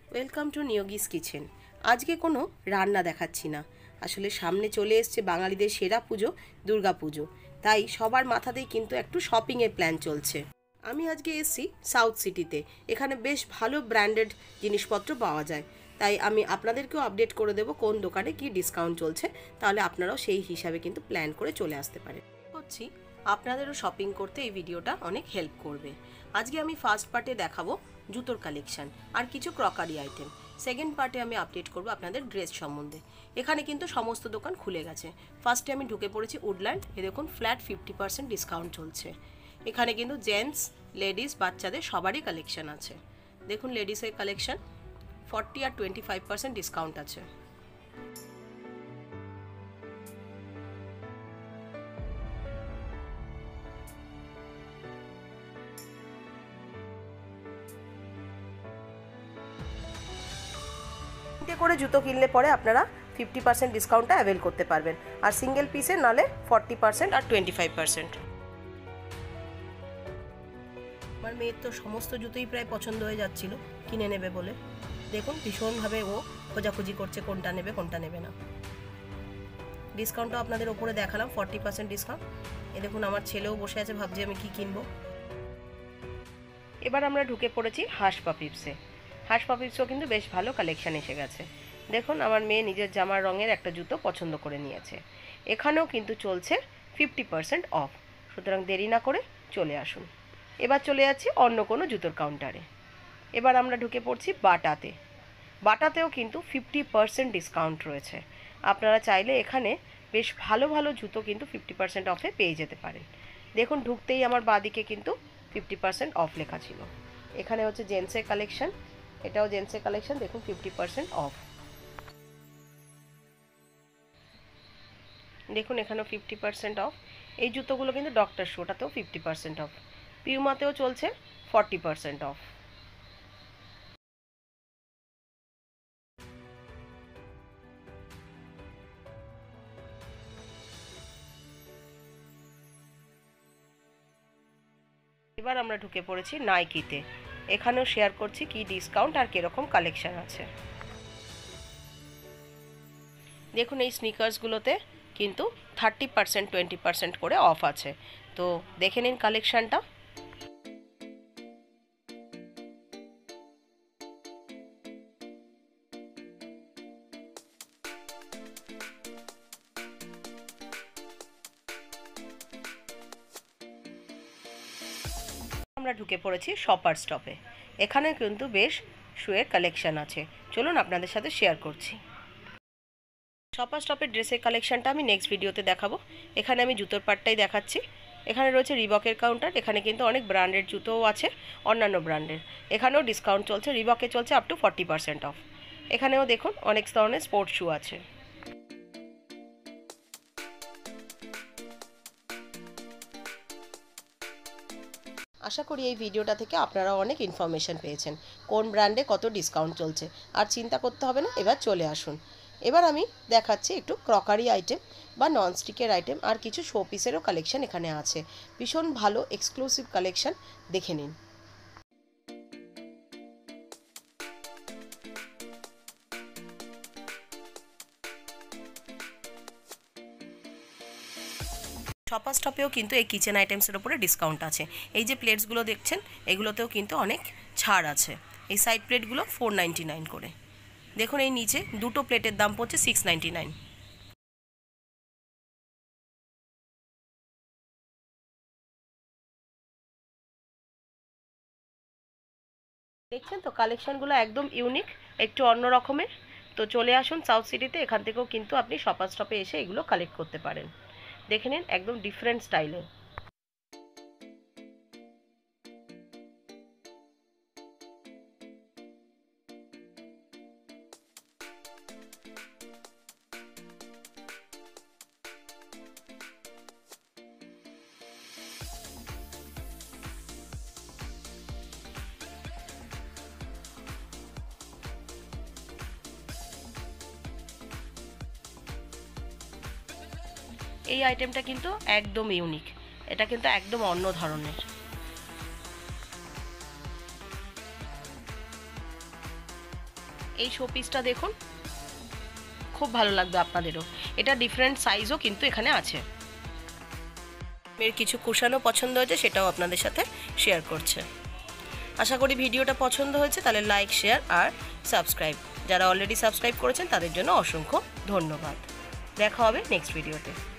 Welcome to নিয়োগিস kitchen. আজকে কোনো রান্না দেখাচ্ছি না, আসলে সামনে চলে এসছে বাঙালিদের সেরা পুজো দুর্গা পুজো, তাই সবার মাথাতেই কিন্তু একটু শপিংয়ের প্ল্যান চলছে। আমি আজকে এসেছি সাউথ সিটিতে, এখানে বেশ ভালো ব্র্যান্ডেড জিনিসপত্র পাওয়া যায়, তাই আমি আপনাদেরকেও আপডেট করে দেবো কোন দোকানে কি ডিসকাউন্ট চলছে, তাহলে আপনারাও সেই হিসাবে কিন্তু প্ল্যান করে চলে আসতে পারেন। হচ্ছি আপনাদেরও শপিং করতে এই ভিডিওটা অনেক হেল্প করবে। আজকে আমি ফার্স্ট পার্টে দেখাবো জুতোর কালেকশন আর কিছু ক্রকারি আইটেম। সেকেন্ড পার্টে আমি আপডেট করবো আপনাদের ড্রেস সম্বন্ধে। এখানে কিন্তু সমস্ত দোকান খুলে গেছে। ফার্স্টে আমি ঢুকে পড়েছি উডল্যান্ড, এ দেখুন ফ্ল্যাট 50% ডিসকাউন্ট চলছে। এখানে কিন্তু জেন্টস, লেডিস, বাচ্চাদের সবারই কালেকশন আছে। দেখুন লেডিসের কালেকশন 40 আর 25% ডিসকাউন্ট আছে। করে জুতো কিনলে পরে আপনারা 50% ডিসকাউন্টটা অ্যাভেল করতে পারবেন, আর সিঙ্গেল পিসে নালে 40% আর 25%। আমার মেয়ের তো সমস্ত জুতোই প্রায় পছন্দ হয়ে যাচ্ছিল কিনে নেবে বলে। দেখুন ভীষণভাবে ও খোঁজাখুঁজি করছে কোনটা নেবে কোনটা নেবে না। ডিসকাউন্টটা আপনাদের ওপরে দেখালাম 40% ডিসকাউন্ট। এ দেখুন আমার ছেলেও বসে আছে, ভাবছি আমি কি কিনবো। এবার আমরা ঢুকে পড়েছি হাঁস পাপিপসে। হাঁস পাপিপসও কিন্তু বেশ ভালো কালেকশান এসে গেছে। দেখুন আমার মেয়ে নিজের জামার রঙের একটা জুতো পছন্দ করে নিয়েছে। এখানেও কিন্তু চলছে 50% অফ, সুতরাং দেরি না করে চলে আসুন। এবার চলে যাচ্ছি অন্য কোনো জুতোর কাউন্টারে। এবার আমরা ঢুকে পড়ছি বাটাতে। বাটাতেও কিন্তু 50% ডিসকাউন্ট রয়েছে। আপনারা চাইলে এখানে বেশ ভালো ভালো জুতো কিন্তু 50% অফে পেয়ে যেতে পারেন। দেখুন ঢুকতেই আমার বাঁদিকে কিন্তু 50% অফ লেখা ছিল। এখানে হচ্ছে জেন্টসের কালেকশন, এটাও জেন্টসের কালেকশন, দেখুন 50% অফ। দেখুন এখানেও 50% অফ। এই জুতোগুলো কিন্তু ডক্টর শু, ওটাতেও 50% অফ। পিউমাতেও চলছে 40% অফ। এবার আমরা ঢুকে পড়েছি নাইকিতে। এখানেও শেয়ার করছি কি ডিসকাউন্ট আর কীরকম কালেকশন আছে। দেখুন এই স্নিকার্সগুলোতে কিন্তু 30% 20% করে অফ আছে, তো দেখে নিন কালেকশানটা। আমরা ঢুকে পড়েছি শপার স্টপে। এখানে কিন্তু বেশ শুয়ের কালেকশন আছে, চলুন আপনাদের সাথে শেয়ার করছি। শপার স্টপের ড্রেসের কালেকশনটা আমি নেক্সট ভিডিওতে দেখাবো। এখানে আমি জুতোর পার্টটাই দেখাচ্ছি। এখানে রয়েছে রিবকের কাউন্টার, এখানে কিন্তু অনেক ব্র্যান্ডের জুতোও আছে, অন্যান্য ব্র্যান্ডের। এখানেও ডিসকাউন্ট চলছে, রিবকে চলছে আপ টু 40% অফ। এখানেও দেখুন অনেক ধরনের স্পোর্টস শু আছে। আশা করি এই ভিডিওটা থেকে আপনারা অনেক ইনফরমেশন পেয়েছেন কোন ব্র্যান্ডে কত ডিসকাউন্ট চলছে, আর চিন্তা করতে হবে না, এবার চলে আসুন। এবার আমি দেখাচ্ছি একটু ক্রকারি আইটেম বা ননস্টিকের আইটেম, আর কিছু শোপিসেরও কালেকশন এখানে আছে। ভীষণ ভালো এক্সক্লুসিভ কালেকশন, দেখে নিন। শপার স্টপেও কিন্তু এই কিচেন আইটেমসের উপরে ডিসকাউন্ট আছে। এই যে প্লেটসগুলো দেখছেন, এগুলোতেও কিন্তু অনেক ছাড় আছে। এই সাইড প্লেটগুলো 499 করে। দেখুন এই নিচে দুটো প্লেটের দাম পড়ছে 699। দেখছেন তো কালেকশনগুলো একদম ইউনিক, একটু অন্য রকমের। তো চলে আসুন সাউথ সিটিতে, এখান থেকেও কিন্তু আপনি শপার স্টপে এসে এগুলো কালেক্ট করতে পারেন। দেখে নিন একদম ডিফারেন্ট স্টাইলে। এই আইটেমটা কিন্তু একদম ইউনিক, এটা কিন্তু একদম অন্য ধরনের। এই শোপিসটা দেখুন, খুব ভালো লাগবে আপনাদেরও। এটা ডিফারেন্ট সাইজও কিন্তু এখানে আছে। এর কিছু কুশানও পছন্দ হয়েছে, সেটাও আপনাদের সাথে শেয়ার করছে। আশা করি ভিডিওটা পছন্দ হয়েছে, তাহলে লাইক, শেয়ার আর সাবস্ক্রাইব। যারা অলরেডি সাবস্ক্রাইব করেছেন তাদের জন্য অসংখ্য ধন্যবাদ। দেখা হবে নেক্সট ভিডিওতে।